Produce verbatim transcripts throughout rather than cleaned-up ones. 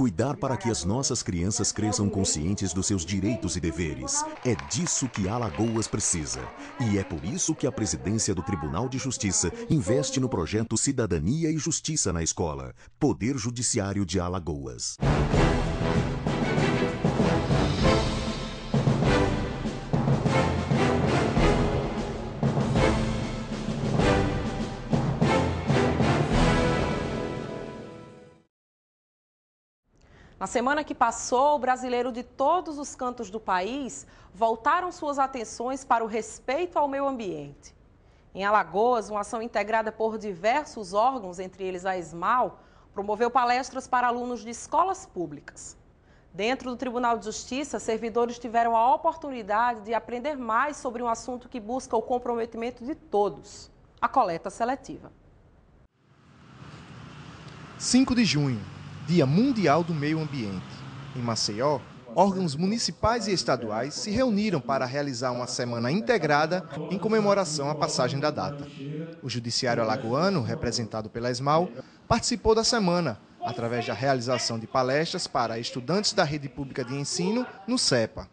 Cuidar para que as nossas crianças cresçam conscientes dos seus direitos e deveres. É disso que Alagoas precisa. E é por isso que a presidência do Tribunal de Justiça investe no projeto Cidadania e Justiça na Escola. Poder Judiciário de Alagoas. Na semana que passou, o brasileiro de todos os cantos do país voltaram suas atenções para o respeito ao meio ambiente. Em Alagoas, uma ação integrada por diversos órgãos, entre eles a ESMAL, promoveu palestras para alunos de escolas públicas. Dentro do Tribunal de Justiça, servidores tiveram a oportunidade de aprender mais sobre um assunto que busca o comprometimento de todos: a coleta seletiva. cinco de junho. Dia Mundial do Meio Ambiente. Em Maceió, órgãos municipais e estaduais se reuniram para realizar uma semana integrada em comemoração à passagem da data. O Judiciário Alagoano, representado pela ESMAL, participou da semana, através da realização de palestras para estudantes da rede pública de ensino no CEPA.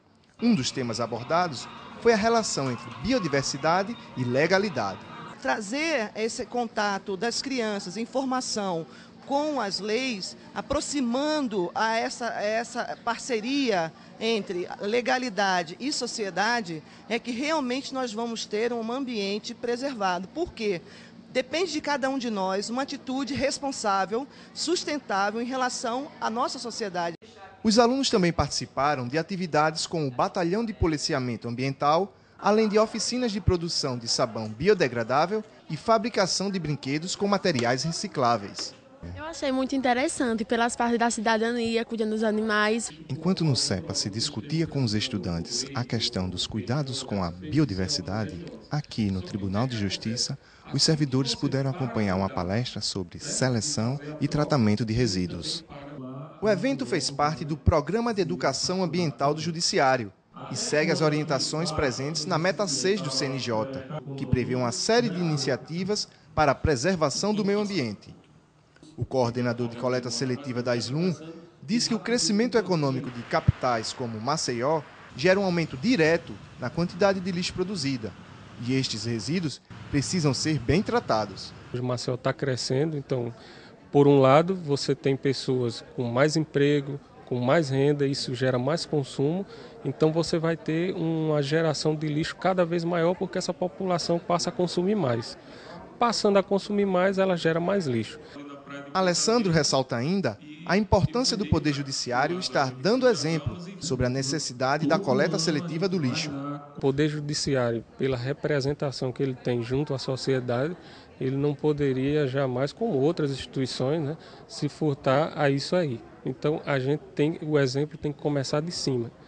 Um dos temas abordados foi a relação entre biodiversidade e legalidade. Trazer esse contato das crianças, informação, com as leis, aproximando a essa, a essa parceria entre legalidade e sociedade, é que realmente nós vamos ter um ambiente preservado. Por quê? Depende de cada um de nós uma atitude responsável, sustentável em relação à nossa sociedade. Os alunos também participaram de atividades com o Batalhão de Policiamento Ambiental, além de oficinas de produção de sabão biodegradável e fabricação de brinquedos com materiais recicláveis. Eu achei muito interessante pelas partes da cidadania, cuidando dos animais. Enquanto no CEPA se discutia com os estudantes a questão dos cuidados com a biodiversidade, aqui no Tribunal de Justiça, os servidores puderam acompanhar uma palestra sobre seleção e tratamento de resíduos. O evento fez parte do Programa de Educação Ambiental do Judiciário e segue as orientações presentes na Meta seis do C N J, que prevê uma série de iniciativas para a preservação do meio ambiente. O coordenador de coleta seletiva da Slum diz que o crescimento econômico de capitais como Maceió gera um aumento direto na quantidade de lixo produzida. E estes resíduos precisam ser bem tratados. O Maceió está crescendo, então, por um lado, você tem pessoas com mais emprego, com mais renda, isso gera mais consumo, então você vai ter uma geração de lixo cada vez maior porque essa população passa a consumir mais. Passando a consumir mais, ela gera mais lixo. Alessandro ressalta ainda a importância do Poder Judiciário estar dando exemplo sobre a necessidade da coleta seletiva do lixo. O Poder Judiciário, pela representação que ele tem junto à sociedade, ele não poderia jamais, como outras instituições, né, se furtar a isso aí. Então, a gente tem, o exemplo tem que começar de cima.